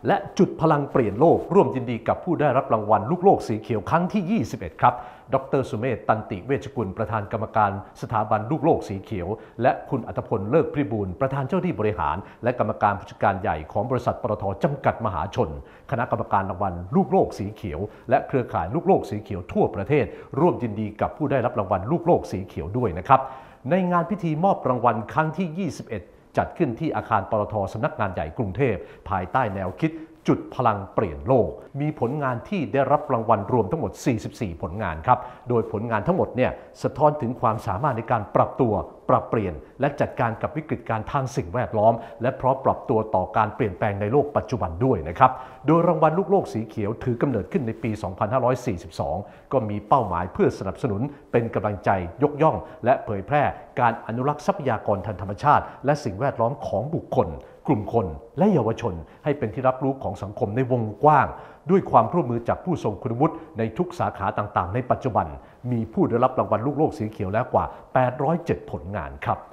และจุดพลังเปลี่ยนโลกร่วมยินดีกับผู้ได้รับรางวัลลูกโลกสีเขียวครั้งที่ 21 ครับดร.สุเมธ ตันติเวชกุลประธานกรรมการสถาบันลูกโลกสีเขียวและคุณอัตพลเลิกพิบูลประธานเจ้าหน้าที่บริหารและกรรมการผู้จัดการใหญ่ของบริษัทปตท.จำกัดมหาชนคณะกรรมการรางวัลลูกโลกสีเขียวและเครือข่ายลูกโลกสีเขียวทั่วประเทศร่วมยินดีกับผู้ได้รับรางวัลลูกโลกสีเขียวด้วยนะครับในงานพิธีมอบรางวัลครั้งที่ 21 จัดขึ้นที่อาคารปตท.สำนักงานใหญ่กรุงเทพภายใต้แนวคิดจุดพลังเปลี่ยนโลกมีผลงานที่ได้รับรางวัลรวมทั้งหมด 44 ผลงานครับโดยผลงานทั้งหมดเนี่ยสะท้อนถึงความสามารถในการปรับตัวปรับเปลี่ยนและจัดการกับวิกฤตการณ์ทางสิ่งแวดล้อมและพร้อมปรับตัวต่อการเปลี่ยนแปลงในโลกปัจจุบันด้วยนะครับโดยรางวัลลูกโลกสีเขียวถือกำเนิดขึ้นในปี 2542 ก็มีเป้าหมายเพื่อสนับสนุนเป็นกำลังใจยกย่องและเผยแพร่การอนุรักษ์ทรัพยากรทางธรรมชาติและสิ่งแวดล้อมของบุคคลกลุ่มคนและเยาวชนให้เป็นที่รับรู้ของสังคมในวงกว้างด้วยความร่วมมือจากผู้ทรงคุณวุฒิในทุกสาขาต่างๆในปัจจุบันมีผู้ได้รับรางวัลลูกโลกสีเขียวแล้วกว่า 807 ผลงานครับ